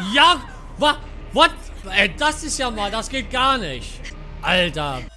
Ja, what? Ey, das ist ja mal, das geht gar nicht. Alter.